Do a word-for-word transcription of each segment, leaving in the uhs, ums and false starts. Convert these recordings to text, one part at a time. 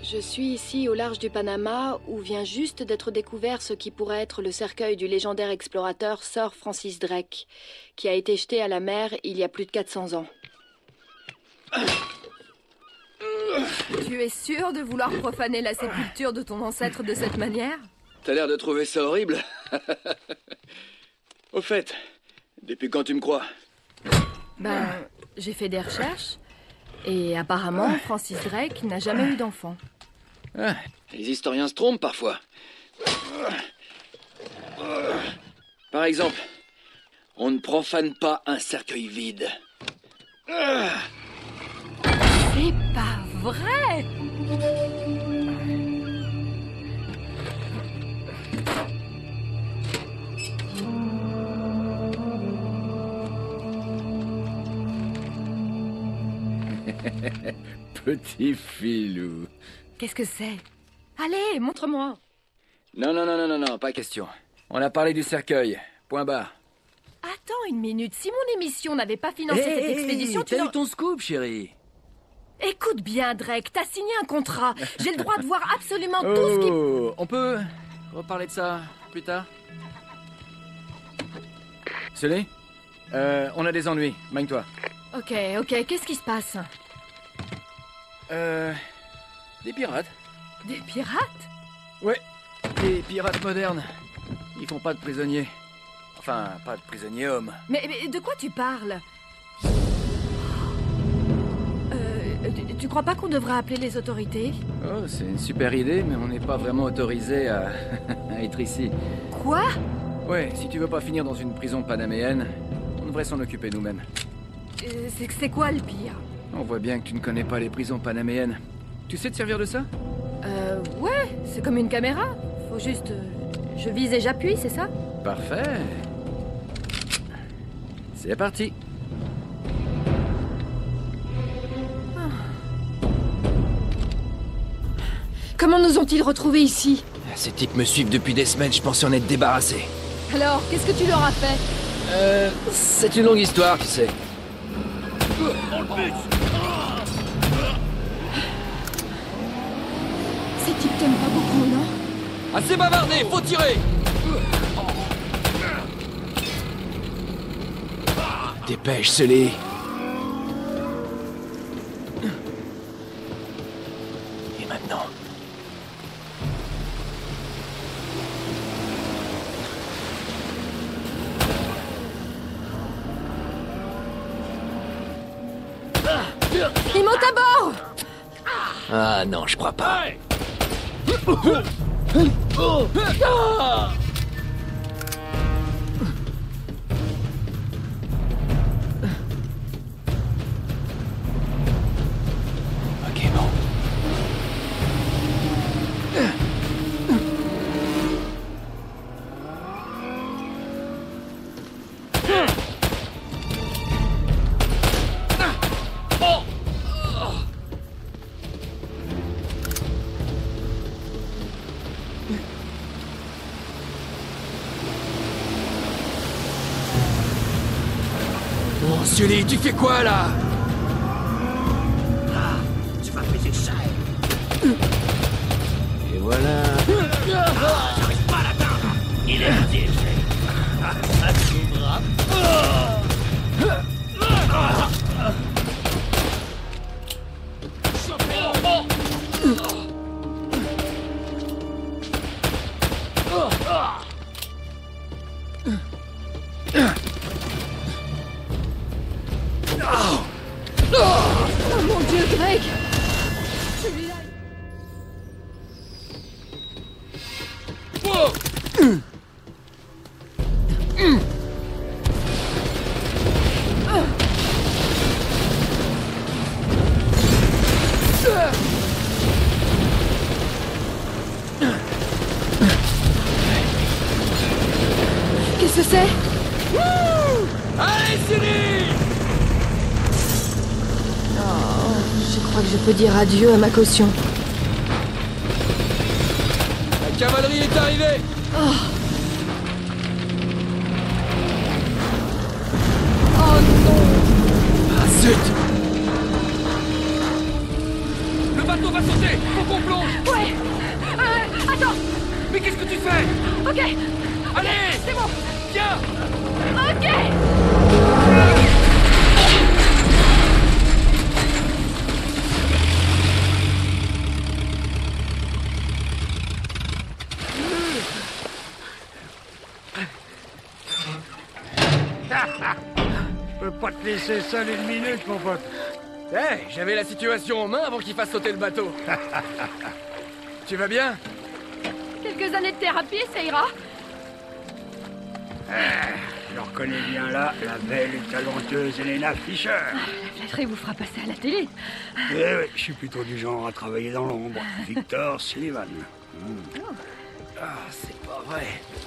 Je suis ici au large du Panama où vient juste d'être découvert ce qui pourrait être le cercueil du légendaire explorateur Sir Francis Drake, qui a été jeté à la mer il y a plus de quatre cents ans. Tu es sûr de vouloir profaner la sépulture de ton ancêtre de cette manière? T'as l'air de trouver ça horrible. Au fait, depuis quand tu me crois? Ben, j'ai fait des recherches. Et apparemment, Francis Drake n'a jamais eu d'enfant. Ah, les historiens se trompent parfois. Par exemple, on ne profane pas un cercueil vide. C'est pas vrai! Petit filou. Qu'est-ce que c'est? Allez, montre-moi. Non, non, non, non, non, non, pas question. On a parlé du cercueil. Point barre. Attends une minute. Si mon émission n'avait pas financé hey, cette expédition, tu t'as n'as... eu ton scoop, chérie. Écoute bien, Drake, t'as signé un contrat. J'ai le droit de voir absolument oh, tout ce qui... On peut reparler de ça plus tard? Sully, euh, on a des ennuis. Magne-toi. Ok, ok, qu'est-ce qui se passe? Euh... Des pirates. Des pirates? Ouais, des pirates modernes. Ils font pas de prisonniers. Enfin, pas de prisonniers hommes. Mais, mais de quoi tu parles? Euh... Tu, tu crois pas qu'on devrait appeler les autorités? Oh, c'est une super idée, mais on n'est pas vraiment autorisé à... à être ici. Quoi? Ouais, si tu veux pas finir dans une prison panaméenne, on devrait s'en occuper nous-mêmes. Euh, c'est, c'est quoi le pire? On voit bien que tu ne connais pas les prisons panaméennes. Tu sais te servir de ça? Euh, ouais, c'est comme une caméra. Faut juste... euh, je vise et j'appuie, c'est ça? Parfait. C'est parti. Comment nous ont-ils retrouvés ici? Ces types me suivent depuis des semaines, je pensais en être débarrassé. Alors, qu'est-ce que tu leur as fait? Euh... C'est une longue histoire, tu sais. Ces types t'aiment pas beaucoup, non? Assez bavardé, faut tirer! Dépêche, Sully. Et maintenant? Ils montent à bord! Ah non, je crois pas. Ok, bon. Oh, Sully, tu fais quoi là? Ah, tu vas payer cher. Et voilà. Ah, j'arrive pas à l'atteindre. Il est piégé. Ça s'ouvre. Oh mon Dieu, Drake! Celui-là... Qu'est-ce que c'est? Allez, Sully! Oh, je crois que je peux dire adieu à ma caution. La cavalerie est arrivée! Oh, oh non! Ah, zut! Le bateau bateau va sauter! Faut qu'on plonge! Ouais. Euh, attends. Mais qu'est-ce que tu fais? Ok. Allez! C'est bon. Viens! Ok. Je peux pas te laisser seul une minute, mon pote. Eh, j'avais la situation en main avant qu'il fasse sauter le bateau. Tu vas bien? Quelques années de thérapie, ça ira. Je reconnais bien là la belle et talentueuse Elena Fischer. La flatterie vous fera passer à la télé. Eh oui, je suis plutôt du genre à travailler dans l'ombre. Victor Sullivan. Hmm. Ah, c'est pas vrai.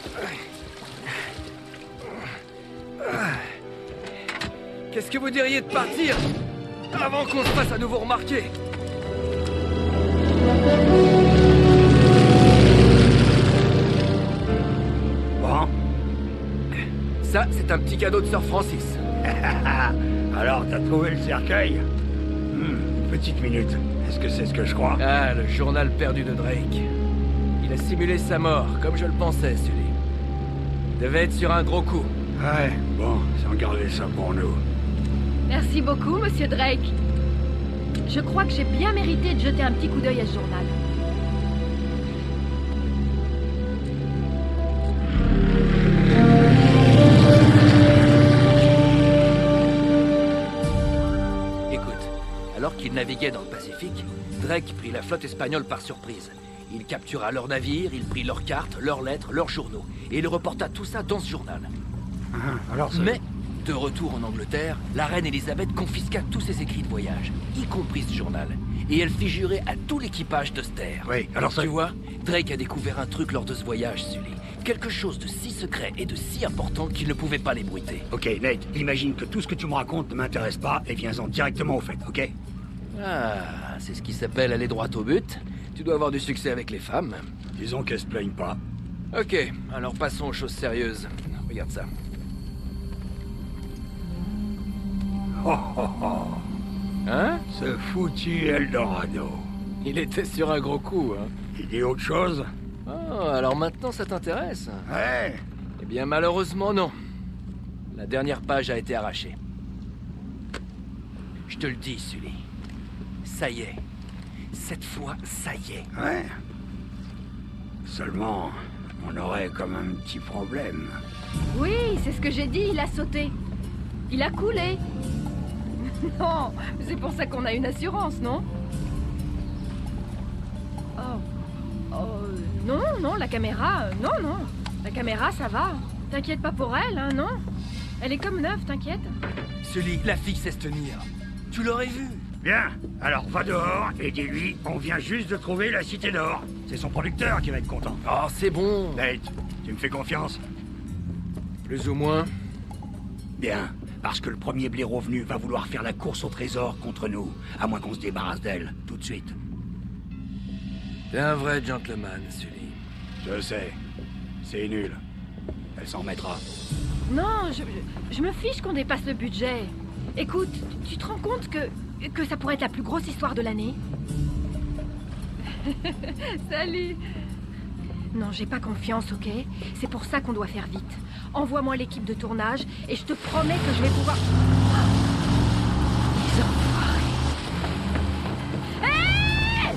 Qu'est-ce que vous diriez de partir avant qu'on se fasse à nouveau remarquer? Bon. Ça, c'est un petit cadeau de Sir Francis. Alors, t'as trouvé le cercueil? Hmm, petite minute. Est-ce que c'est ce que je crois? Ah, le journal perdu de Drake. Il a simulé sa mort, comme je le pensais, Sully. Il devait être sur un gros coup. Ouais, bon, sans garder ça pour nous. Merci beaucoup, monsieur Drake. Je crois que j'ai bien mérité de jeter un petit coup d'œil à ce journal. Écoute, alors qu'ils naviguaient dans le Pacifique, Drake prit la flotte espagnole par surprise. Il captura leurs navires, il prit leurs cartes, leurs lettres, leurs journaux, et il reporta tout ça dans ce journal. Ah, alors c'est... Mais, de retour en Angleterre, la reine Elisabeth confisqua tous ses écrits de voyage, y compris ce journal, et elle fit jurer à tout l'équipage de se taire. Oui, alors ça... Tu vois, Drake a découvert un truc lors de ce voyage, Sully. Quelque chose de si secret et de si important qu'il ne pouvait pas l'ébruiter. Ok, Nate, imagine que tout ce que tu me racontes ne m'intéresse pas et viens-en directement au fait, ok? Ah, c'est ce qui s'appelle aller droit au but. Tu dois avoir du succès avec les femmes. Disons qu'elles se plaignent pas. Ok, alors passons aux choses sérieuses. Regarde ça. Oh oh oh. Hein? Ce foutu Eldorado. Il était sur un gros coup, hein. Il dit autre chose? Oh, alors maintenant ça t'intéresse? Ouais. Eh bien malheureusement non. La dernière page a été arrachée. Je te le dis, Sully. Ça y est. Cette fois, ça y est. Ouais. Seulement, on aurait comme un petit problème. Oui, c'est ce que j'ai dit, il a sauté. Il a coulé. Non, c'est pour ça qu'on a une assurance, non? Oh. Oh, non, non, la caméra, euh, non, non. La caméra, ça va. T'inquiète pas pour elle, hein, non? Elle est comme neuve, t'inquiète. Sully, la fille sait se tenir. Tu l'aurais vu. Bien, alors va dehors et dis-lui, on vient juste de trouver la Cité d'Or. C'est son producteur qui va être content. Oh, c'est bon. Nate, tu me fais confiance? Plus ou moins. Bien, parce que le premier blaireau venu va vouloir faire la course au trésor contre nous, à moins qu'on se débarrasse d'elle, tout de suite. T'es un vrai gentleman, Sully. Je sais, c'est nul. Elle s'en mettra. Non, je, je me fiche qu'on dépasse le budget. Écoute, tu te rends compte que, que ça pourrait être la plus grosse histoire de l'année? Salut. Non, j'ai pas confiance, ok? C'est pour ça qu'on doit faire vite. Envoie-moi l'équipe de tournage et je te promets que je vais pouvoir... Les enfoirés. Hey!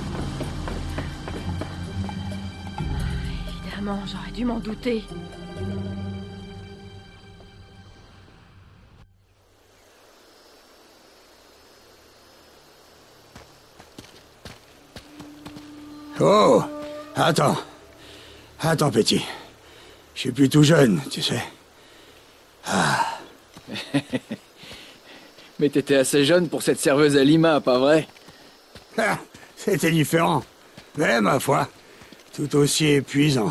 Évidemment, j'aurais dû m'en douter. Oh! Attends. Attends, petit. Je suis plus tout jeune, tu sais. Ah. Mais t'étais assez jeune pour cette serveuse à Lima, pas vrai? Ah, c'était différent. Mais, ma foi, tout aussi épuisant.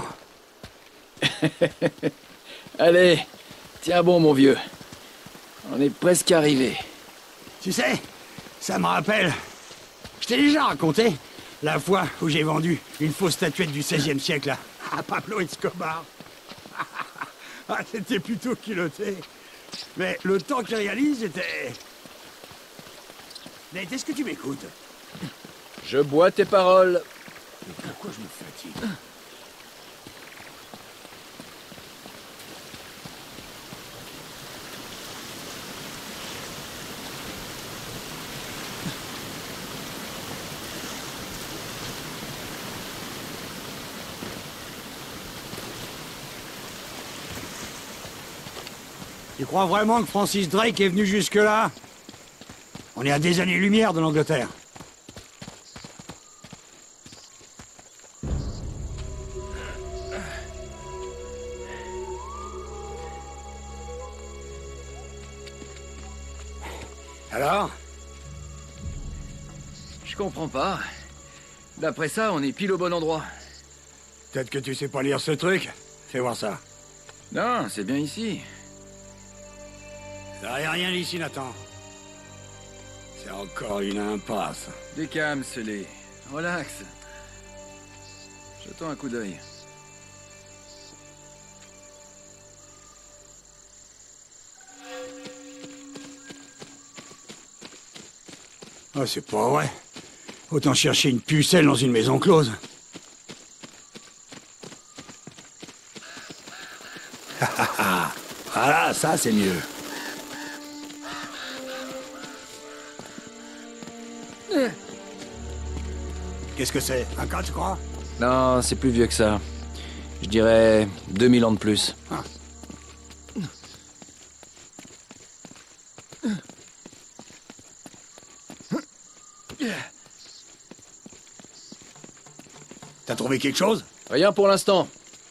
Allez, tiens bon, mon vieux. On est presque arrivé. Tu sais, ça me rappelle... Je t'ai déjà raconté la fois où j'ai vendu une fausse statuette du seizième siècle à, à Pablo Escobar. Ah, c'était plutôt culotté. Mais le temps qu'il réalise était... Mais est-ce que tu m'écoutes? Je bois tes paroles. Mais pourquoi je me fatigue? Tu crois vraiment que Francis Drake est venu jusque-là? On est à des années-lumière de l'Angleterre. Alors? Je comprends pas. D'après ça, on est pile au bon endroit. Peut-être que tu sais pas lire ce truc. Fais voir ça. Non, c'est bien ici. Ça y a rien ici, Nathan. C'est encore une impasse. Décame, Sully. Relax. Jetons un coup d'œil. Oh, c'est pas vrai. Autant chercher une pucelle dans une maison close. Voilà, ça c'est mieux. Qu'est-ce que c'est? Un cas, tu crois? Non, c'est plus vieux que ça. Je dirais deux mille ans de plus. Ah. T'as trouvé quelque chose? Rien pour l'instant.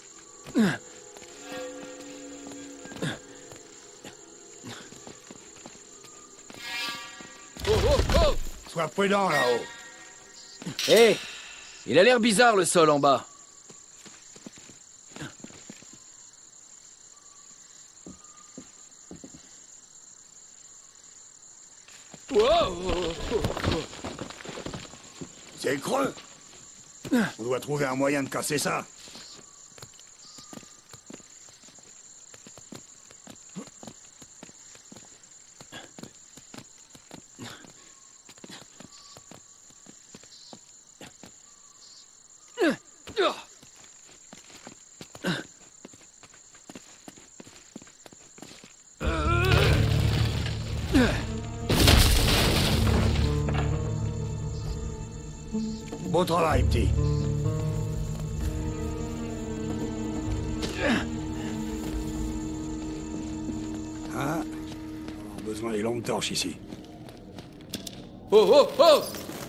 Oh, oh, oh! Sois prudent là-haut. Hé! Hey, il a l'air bizarre le sol en bas. C'est creux. On doit trouver un moyen de casser ça. Bon travail, petit. Ah, on a besoin des lampes torches ici. Oh, oh, oh!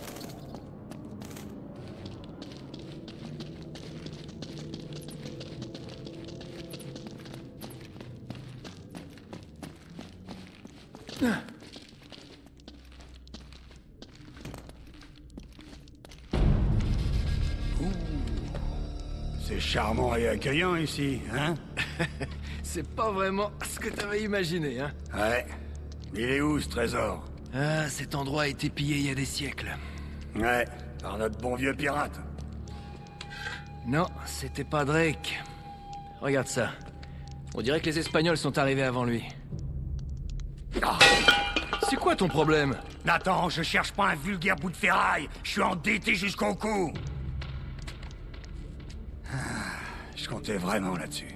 C'est charmant et accueillant ici, hein? C'est pas vraiment ce que t'avais imaginé, hein? Ouais. Il est où, ce trésor? Ah, cet endroit a été pillé il y a des siècles. Ouais, par notre bon vieux pirate. Non, c'était pas Drake. Regarde ça. On dirait que les Espagnols sont arrivés avant lui. Ah. C'est quoi ton problème? Nathan, je cherche pas un vulgaire bout de ferraille. Je suis endetté jusqu'au cou. Je comptais vraiment là-dessus.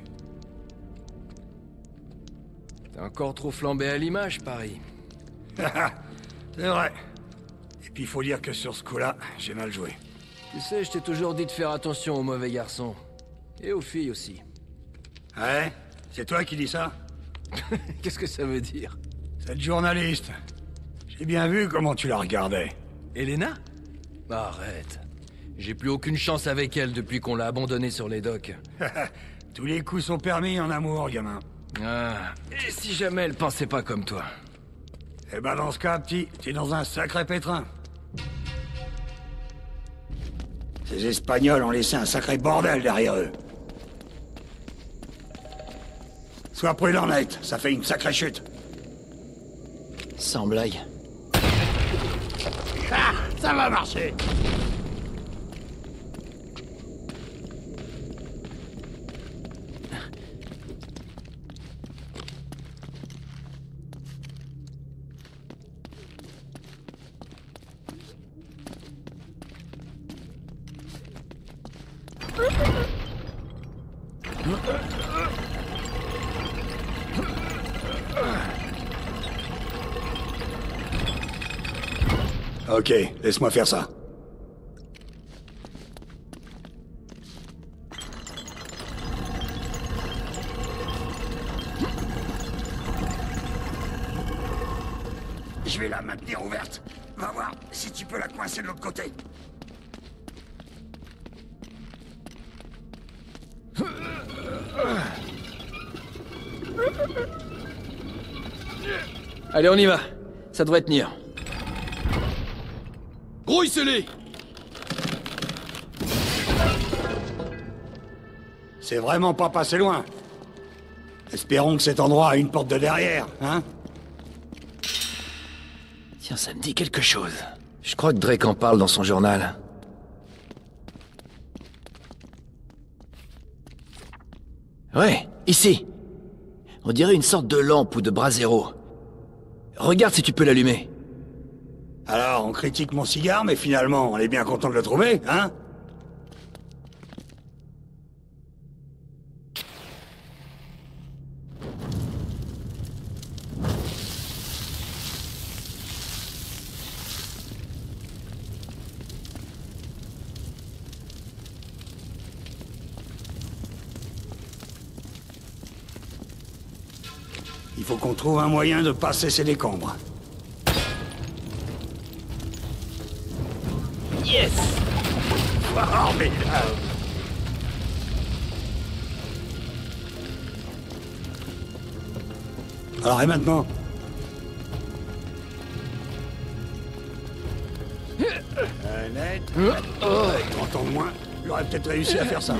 T'as encore trop flambé à l'image, Paris. C'est vrai. Et puis il faut dire que sur ce coup-là, j'ai mal joué. Tu sais, je t'ai toujours dit de faire attention aux mauvais garçons. Et aux filles aussi. Ouais? C'est toi qui dis ça? Qu'est-ce que ça veut dire? Cette journaliste. J'ai bien vu comment tu la regardais. Elena? Arrête. J'ai plus aucune chance avec elle depuis qu'on l'a abandonnée sur les docks. Tous les coups sont permis en amour, gamin. Ah, et si jamais elle pensait pas comme toi? Eh ben dans ce cas, petit, t'es dans un sacré pétrin. Ces Espagnols ont laissé un sacré bordel derrière eux. Sois prudent, Nate, ça fait une sacrée chute. Sans blague. Ah, ça va marcher. Ok, laisse-moi faire ça. Je vais la maintenir ouverte. Va voir si tu peux la coincer de l'autre côté. Allez, on y va. Ça devrait tenir. Grouille-les! C'est vraiment pas passé loin. Espérons que cet endroit a une porte de derrière, hein? Tiens, ça me dit quelque chose. Je crois que Drake en parle dans son journal. Ouais, ici. On dirait une sorte de lampe ou de brasero. Regarde si tu peux l'allumer. Alors, on critique mon cigare, mais finalement, on est bien content de le trouver, hein? Il faut qu'on trouve un moyen de passer ces décombres. Yes! Oh, mais... Alors, et maintenant? Euh, Ned, avec trente ans de moins, j'aurais peut-être réussi à faire ça.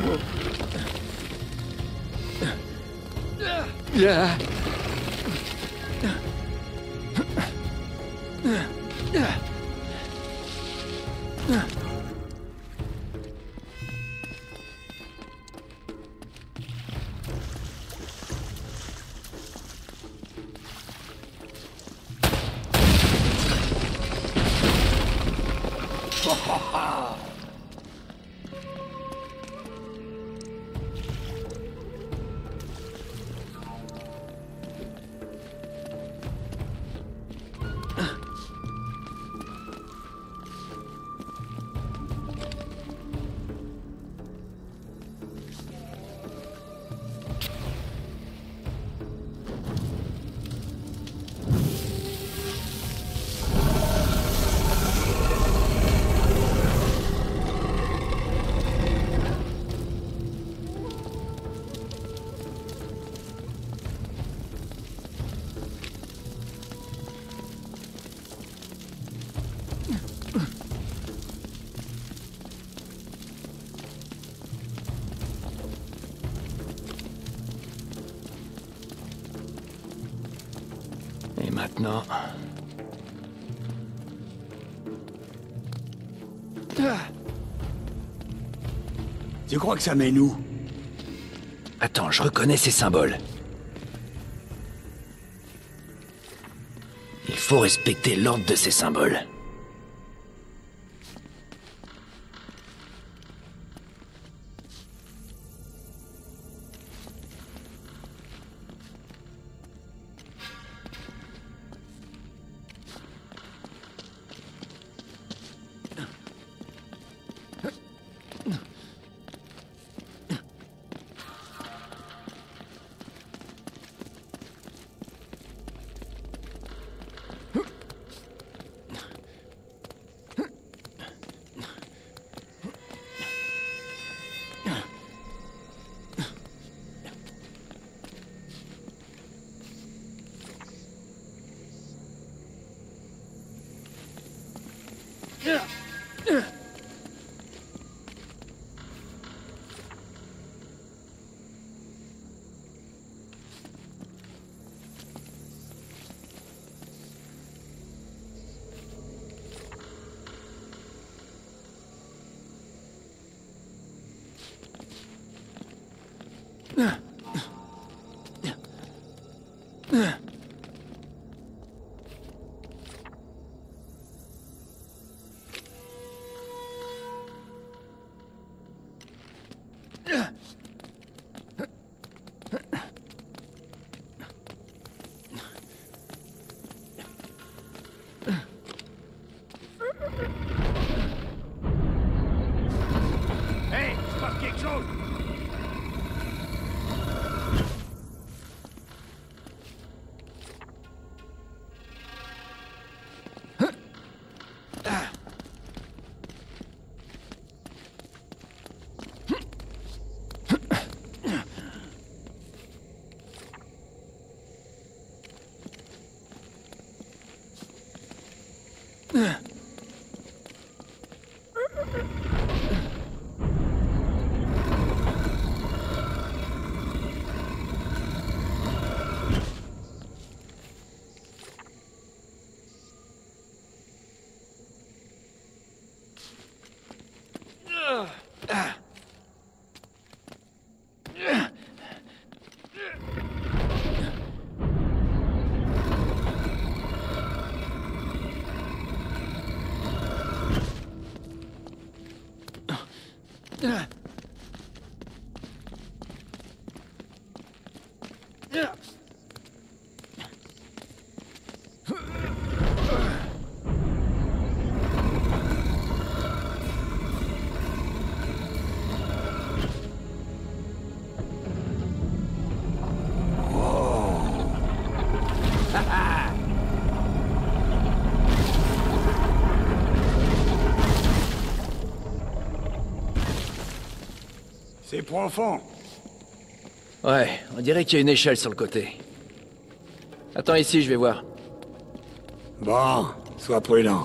Et maintenant... Tu crois que ça mène où? Attends, je reconnais ces symboles. Il faut respecter l'ordre de ces symboles. Hé, il se passe quelque chose! C'est profond. Ouais, on dirait qu'il y a une échelle sur le côté. Attends ici, je vais voir. Bon, sois prudent.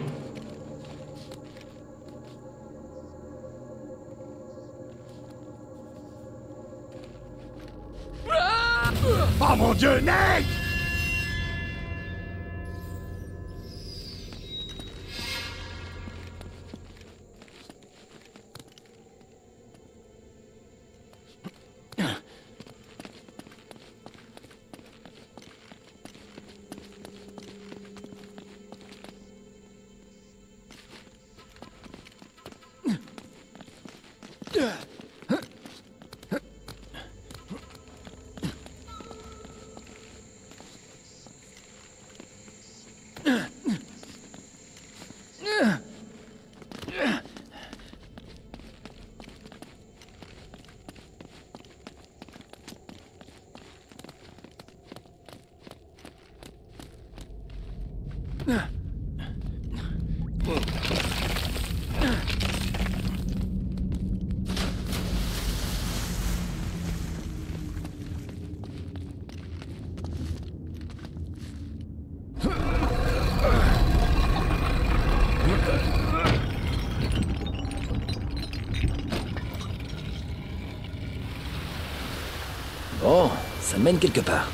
Oh mon Dieu, Nate! Bon, ça mène quelque part.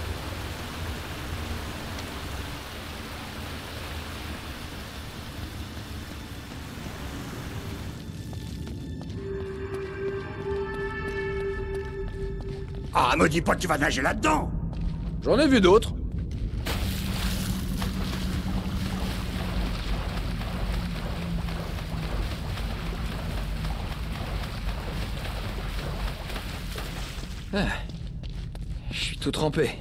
Ah, me dis pas que tu vas nager là-dedans! J'en ai vu d'autres. Ah, je suis tout trempé.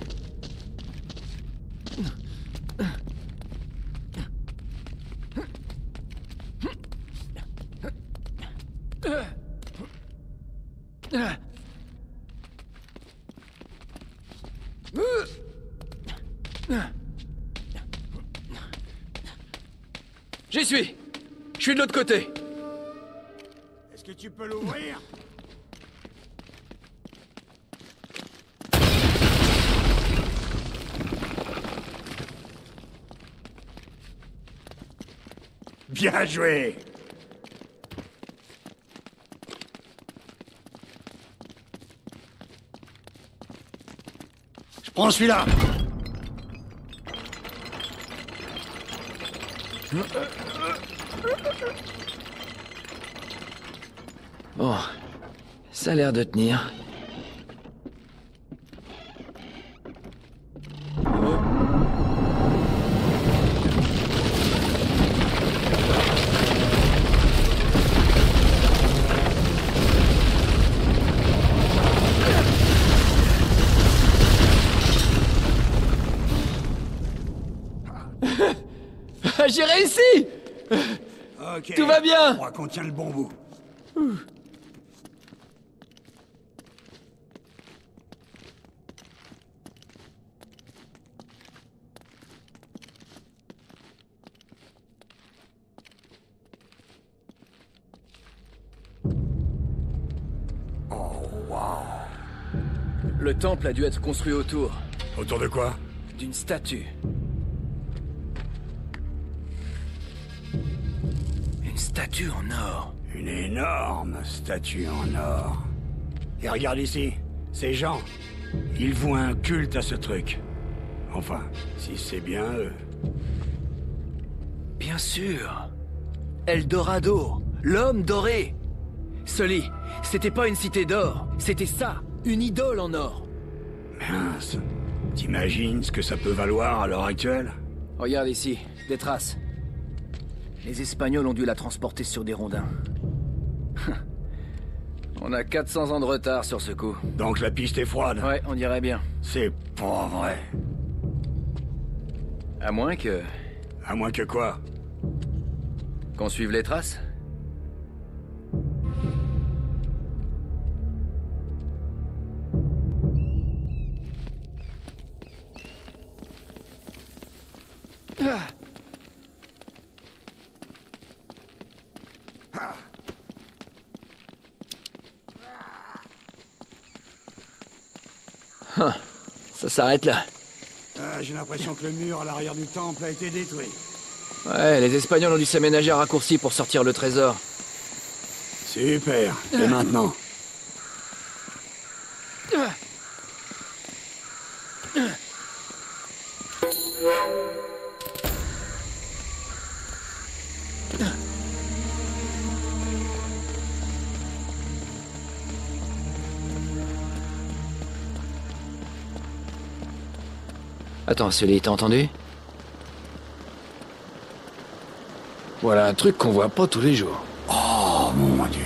J'y suis. Je suis de l'autre côté. Est-ce que tu peux l'ouvrir? Bien joué! Je prends celui-là! Bon, ça a l'air de tenir. J'ai réussi! Ok. Tout va bien. Je crois qu'on tient le bon bout. Le temple a dû être construit autour Autour de quoi? d'une statue. Une statue en or. Une énorme statue en or. Et regarde ici, ces gens, ils vouent un culte à ce truc. Enfin, si c'est bien eux. Bien sûr. Eldorado, l'homme doré. Sully, c'était pas une cité d'or, c'était ça, une idole en or. Mince. T'imagines ce que ça peut valoir à l'heure actuelle? Regarde ici, des traces. Les Espagnols ont dû la transporter sur des rondins. On a quatre cents ans de retard sur ce coup. Donc la piste est froide? Ouais, on dirait bien. C'est pas vrai. À moins que... À moins que quoi? qu'on suive les traces. Ça s'arrête là. Ah, j'ai l'impression que le mur à l'arrière du temple a été détruit. Ouais, les Espagnols ont dû s'aménager à raccourci pour sortir le trésor. Super. Et maintenant? Attends, Sully, t'as entendu? Voilà un truc qu'on voit pas tous les jours. Oh mon Dieu.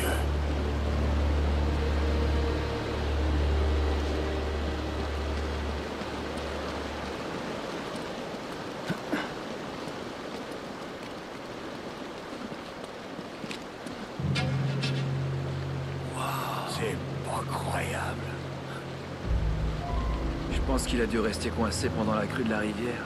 C'est pas croyable. Je pense qu'il a dû rester coincé pendant la crue de la rivière.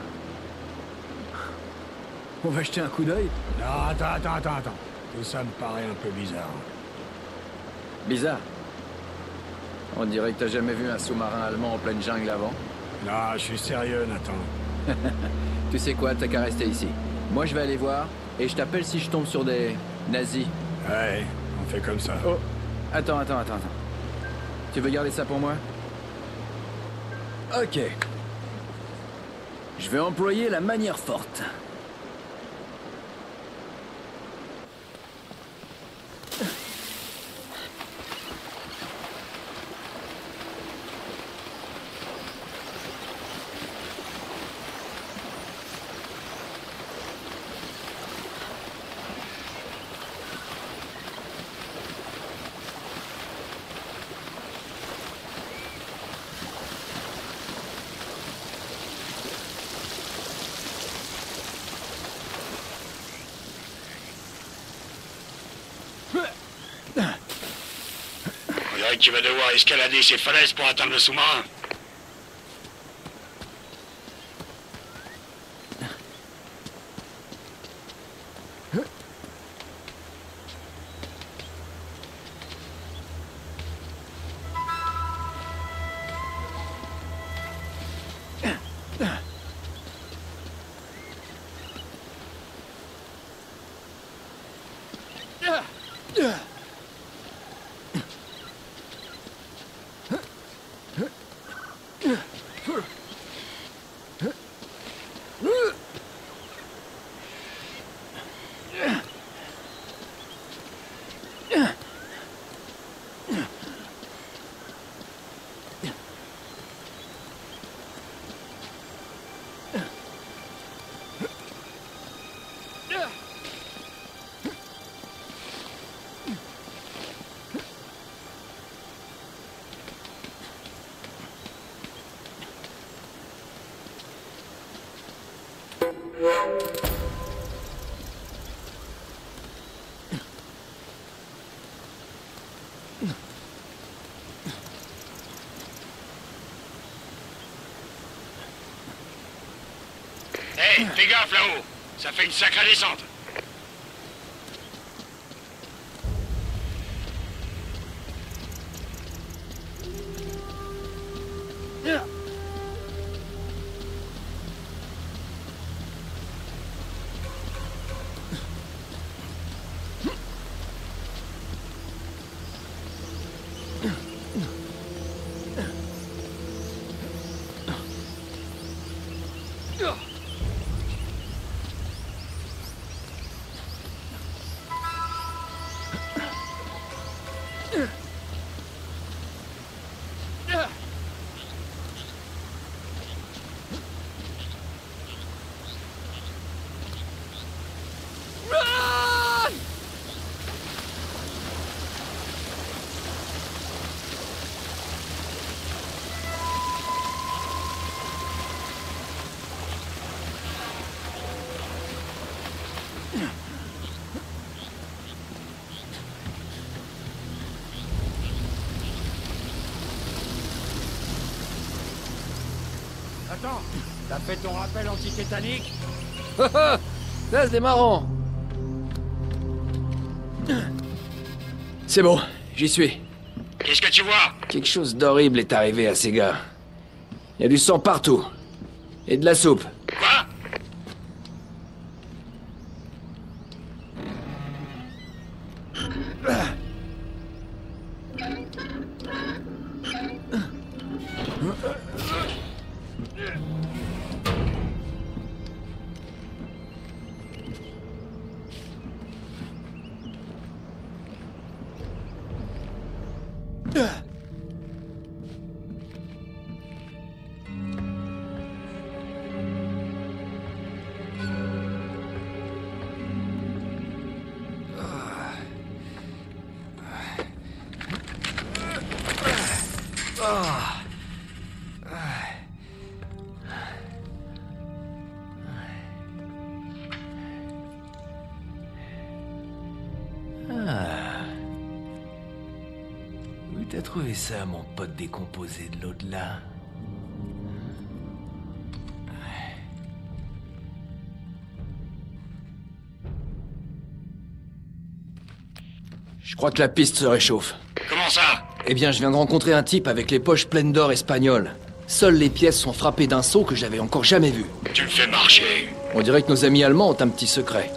On va jeter un coup d'œil? Non, attends, attends, attends, attends. Tout ça me paraît un peu bizarre. Bizarre. On dirait que t'as jamais vu un sous-marin allemand en pleine jungle avant. Non, je suis sérieux, Nathan. Tu sais quoi, t'as qu'à rester ici. Moi, je vais aller voir, et je t'appelle si je tombe sur des nazis. Ouais, on fait comme ça. Oh, attends, attends, attends, attends. Tu veux garder ça pour moi? Ok. Je vais employer la manière forte. On dirait que tu vas devoir escalader ces falaises pour atteindre le sous-marin. Hé, hey, fais gaffe là-haut. Ça fait une sacrée descente. Attends, t'as fait ton rappel anti-tétanique? Ça, c'est marrant. C'est bon, j'y suis. Qu'est-ce que tu vois? Quelque chose d'horrible est arrivé à ces gars. Il y a du sang partout. Et de la soupe. Quoi? Où t'as trouvé ça, mon pote décomposé de l'au-delà? Je crois que la piste se réchauffe. Comment ça? Eh bien, je viens de rencontrer un type avec les poches pleines d'or espagnol. Seules les pièces sont frappées d'un sceau que j'avais encore jamais vu. Tu me fais marcher. On dirait que nos amis allemands ont un petit secret.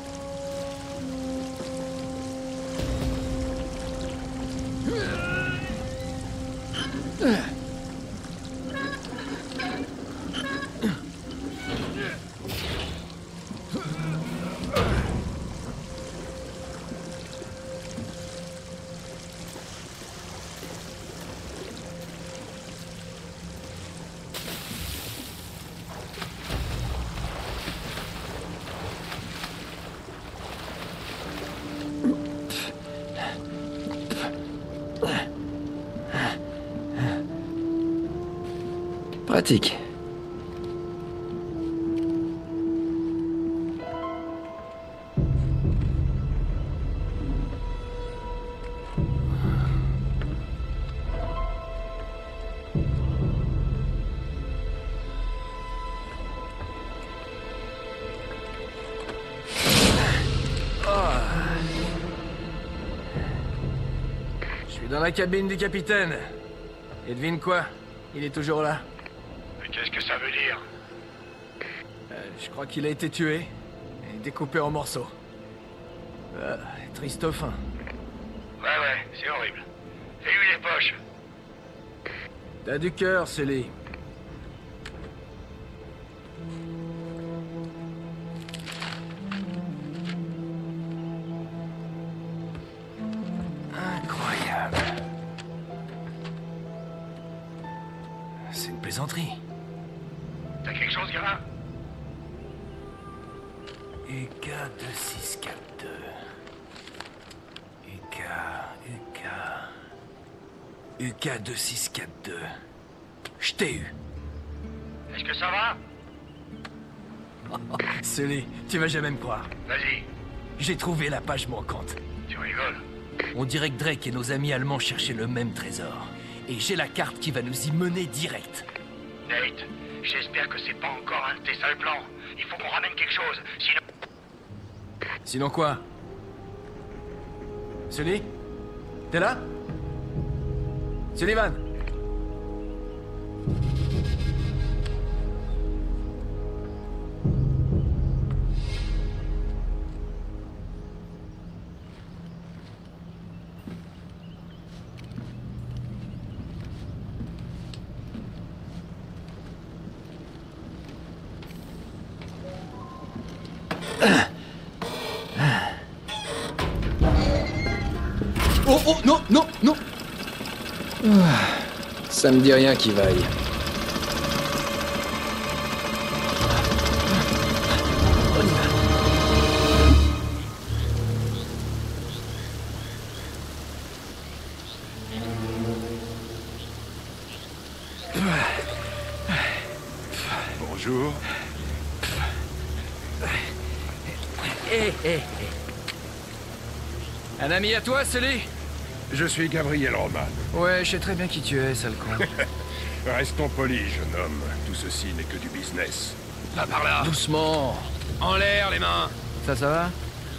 Pratique. Je suis dans la cabine du capitaine. Et devine quoi? Il est toujours là. Qu'est-ce que ça veut dire? Euh, je crois qu'il a été tué et découpé en morceaux. Euh, triste fin. Ouais, ouais, c'est horrible. Et où les poches? T'as du cœur, Sully. Incroyable. C'est une plaisanterie. T'as quelque chose, gamin? U K deux six quatre deux. U K... U K... U K deux six quatre deux. Je t'ai eu. Est-ce que ça va? Sully, tu vas jamais me croire. Vas-y, J'ai trouvé la page manquante. tu rigoles. On dirait que Drake et nos amis allemands cherchaient le même trésor. Et j'ai la carte qui va nous y mener direct. Nate, j'espère que c'est pas encore un de tes sales plans. Il faut qu'on ramène quelque chose, sinon... Sinon quoi? Sully? T'es là? Sullivan? Oh, oh, non, non, non. Ça me dit rien qui vaille. Bonjour. Hé, hé, hé. Un ami à toi, Sully? Je suis Gabriel Roman. Ouais, je sais très bien qui tu es, sale con. Restons polis, jeune homme. Tout ceci n'est que du business. Va par là. Doucement. En l'air, les mains. Ça, ça va?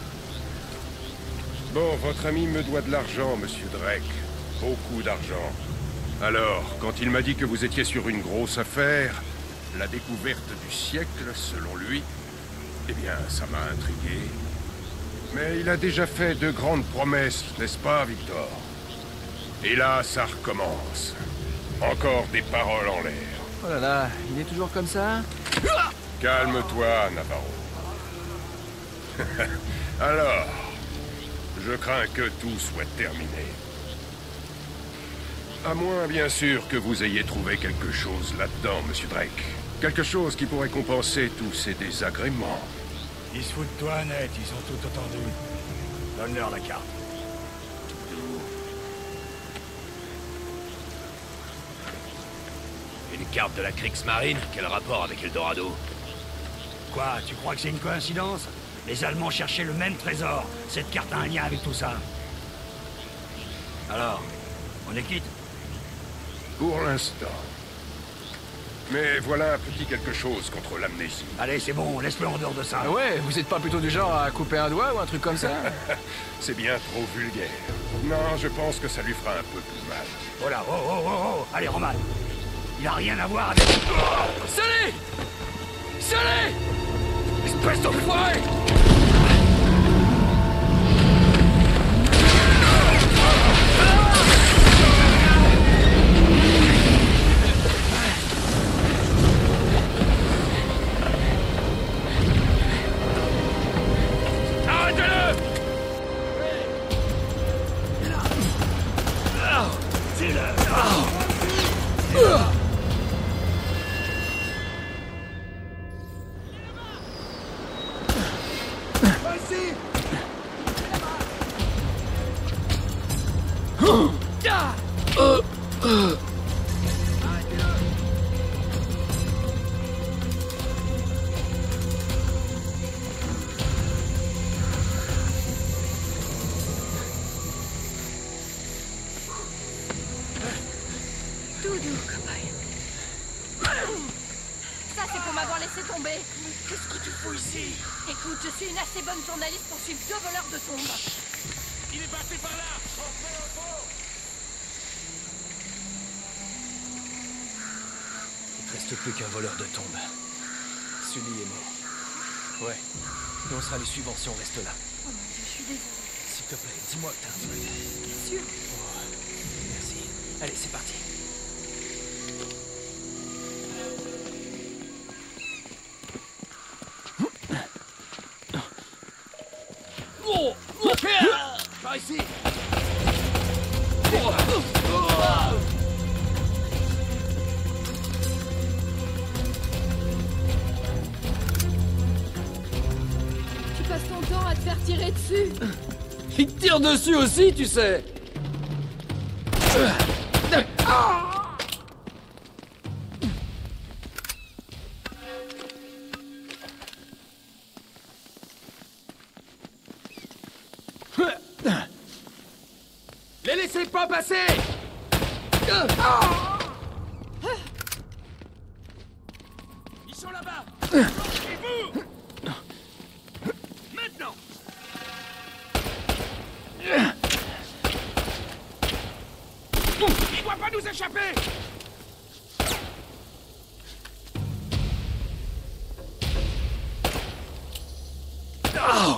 Bon, votre ami me doit de l'argent, monsieur Drake. Beaucoup d'argent. Alors, quand il m'a dit que vous étiez sur une grosse affaire, la découverte du siècle, selon lui, eh bien, ça m'a intrigué. Mais il a déjà fait de grandes promesses, n'est-ce pas, Victor? Et là, ça recommence. Encore des paroles en l'air. Oh là là, il est toujours comme ça? Calme-toi, Navarro. Alors, je crains que tout soit terminé. À moins, bien sûr, que vous ayez trouvé quelque chose là-dedans, monsieur Drake. Quelque chose qui pourrait compenser tous ces désagréments. Ils se foutent de toi, Nate, ils sont tout entendus. Donne-leur la carte. Une carte de la Kriegsmarine? Quel rapport avec Eldorado? Quoi, tu crois que c'est une coïncidence? Les Allemands cherchaient le même trésor. Cette carte a un lien avec tout ça. Alors, on est quitte? Pour l'instant. Mais voilà un petit quelque chose contre l'amnésie. Allez, c'est bon, laisse-le en dehors de ça. Ah ouais, vous êtes pas plutôt du genre à couper un doigt ou un truc comme ça? C'est bien trop vulgaire. Non, je pense que ça lui fera un peu plus mal. Oh là, oh, oh, oh, oh. Allez, Roman. Il a rien à voir avec... Sully! Sully! Espèce d'enfoiré! Tout doux, copain. Ça, c'est pour m'avoir laissé tomber. Qu'est-ce que tu fous ici? Écoute, je suis une assez bonne journaliste pour suivre deux voleurs de tombes. Il est passé par là. Il te reste plus qu'un voleur de tombe. Sully est mort. Ouais. Et on sera les suivants si on reste là. Oh mon Dieu, je suis désolée. S'il te plaît, dis-moi que t'as un truc. Bien sûr. Oh, merci. Allez, c'est parti. Oh, oh, par ici. Oh, oh. Tu passes ton temps à te faire tirer dessus. Il te tire dessus aussi, tu sais. laissez pas passer! Ils sont là-bas! Et vous? Maintenant! Il doit pas nous échapper! Oh!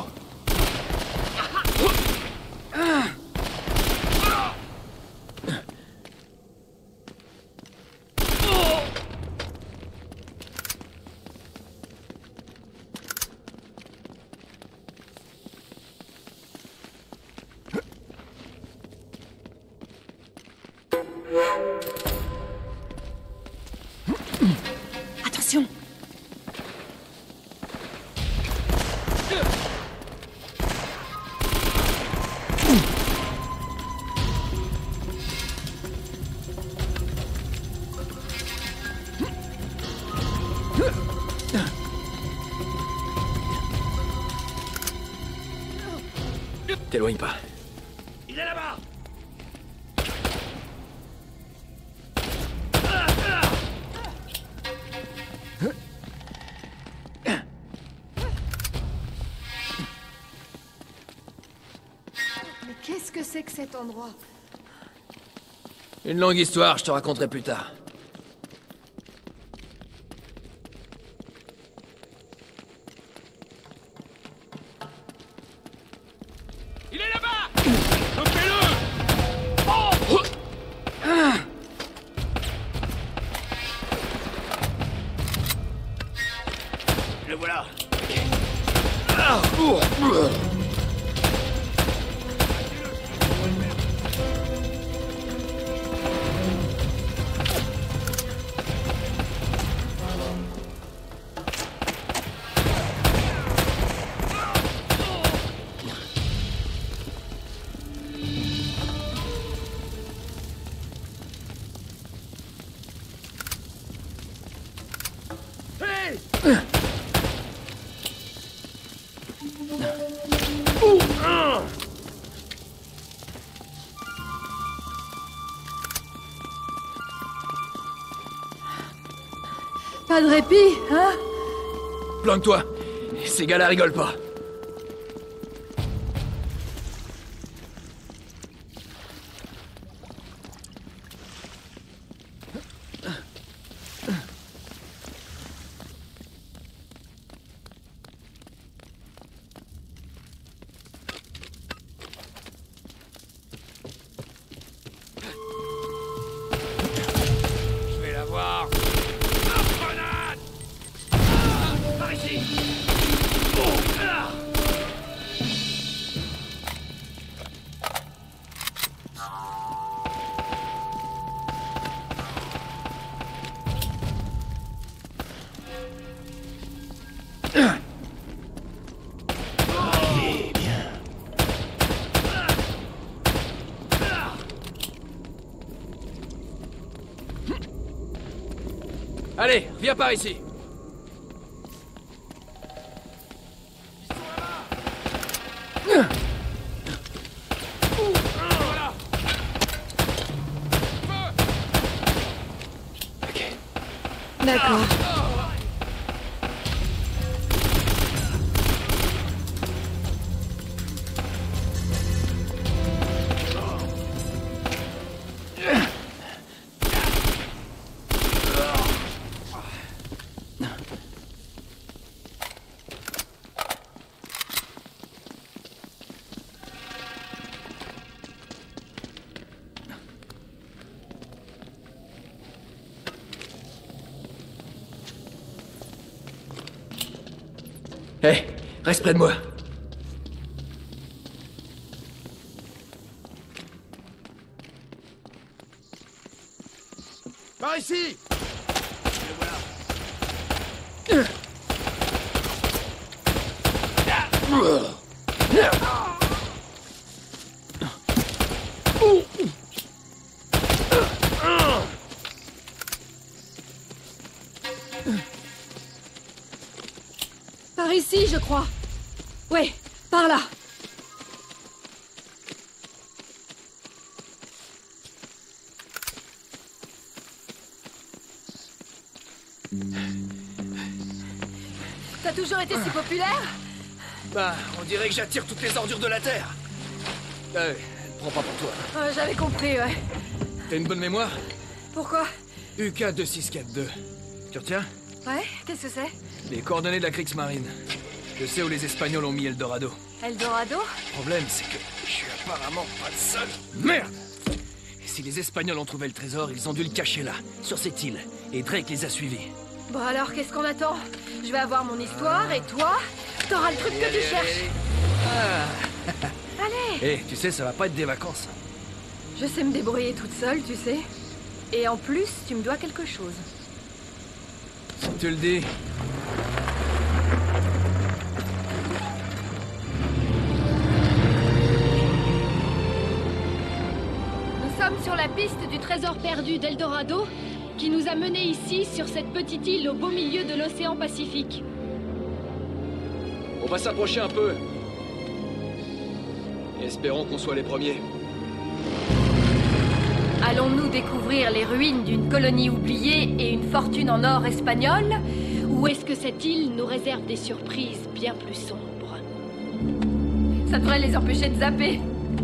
Attention! T'éloigne pas. Il est là-bas. Mais qu'est-ce que c'est que cet endroit? Une longue histoire, je te raconterai plus tard. Il est là-bas. Chopez-le. Oh. Ah. Le voilà. Ah. Oh. Pas de répit, hein? Planque-toi. Ces gars-là rigolent pas. Je vais la voir. Grenade. Ah, par ici. Oh, ah. Allez, viens par ici. D'accord. Hé, hey, reste près de moi. Par ici. Par ici, je crois. Ouais, par là. T'as toujours été si populaire? Bah, on dirait que j'attire toutes les ordures de la Terre. Ouais, elle prend pas pour toi. Euh, J'avais compris, ouais. T'as une bonne mémoire? Pourquoi? U K deux six quatre deux. Tu retiens? Ouais, qu'est-ce que c'est? Les coordonnées de la Kriegsmarine. Je sais où les Espagnols ont mis Eldorado. Eldorado? Le problème, c'est que je suis apparemment pas le seul. Merde! Et si les Espagnols ont trouvé le trésor, ils ont dû le cacher là, sur cette île. Et Drake les a suivis. Bon alors, qu'est-ce qu'on attend? Je vais avoir mon histoire, et toi, t'auras le truc Allez, que allez, tu cherches. Ah. Allez! Eh, tu sais, ça va pas être des vacances. Je sais me débrouiller toute seule, tu sais. Et en plus, tu me dois quelque chose. Si tu le dis. Nous sommes sur la piste du trésor perdu d'Eldorado, qui nous a menés ici, sur cette petite île au beau milieu de l'océan Pacifique. On va s'approcher un peu. Espérons qu'on soit les premiers. Allons-nous découvrir les ruines d'une colonie oubliée et une fortune en or espagnol? Ou est-ce que cette île nous réserve des surprises bien plus sombres? Ça devrait les empêcher de zapper.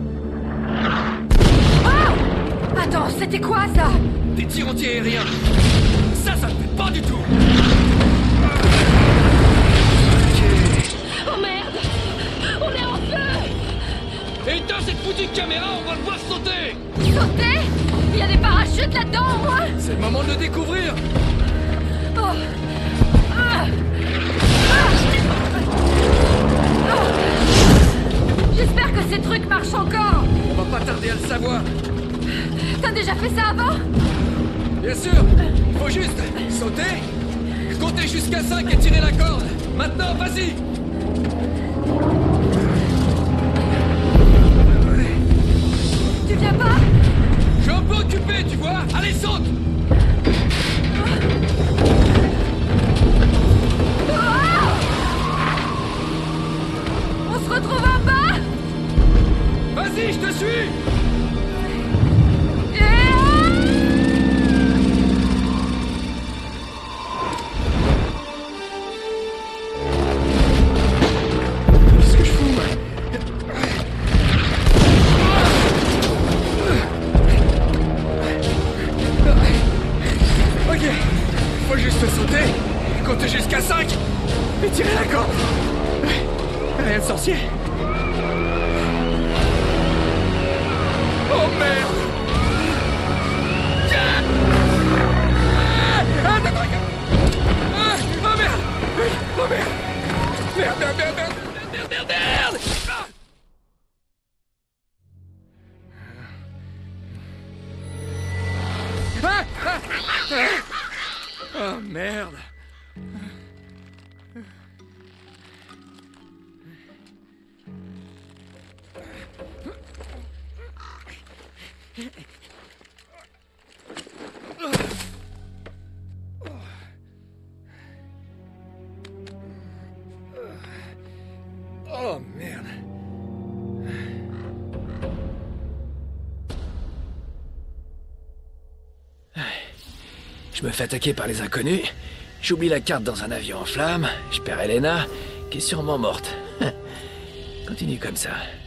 Oh! Attends, c'était quoi ça? Des tirs anti-aériens. Ça, ça ne fait pas du tout. Oh merde! On est en feu! Éteins cette foutue caméra, on va le voir sauter! Sauter? Il y a des parachutes là-dedans, au moins? C'est le moment de le découvrir. Oh. Ah. Ah. Oh. J'espère que ces trucs marchent encore. On va pas tarder à le savoir. T'as déjà fait ça avant? Bien sûr. Il faut juste sauter, compter jusqu'à cinq et tirer la corde. Maintenant, vas-y. Tu viens pas? Je suis un peu occupé, tu vois. Allez, saute. On se retrouve en bas? Vas-y, je te suis. Qu'est-ce que je fous, moi? Ok, faut juste sauter, compter jusqu'à cinq et tirer la corde. Rien de sorcier. Oh merde! Ah, ah, ah, ah, oh merde! Oh merde! Merde, merde, merde, merde, merde, merde, merde! Ah, ah, ah. Oh merde! Oh merde. Je me fais attaquer par les inconnus, j'oublie la carte dans un avion en flammes, je perds Elena, qui est sûrement morte. Continue comme ça.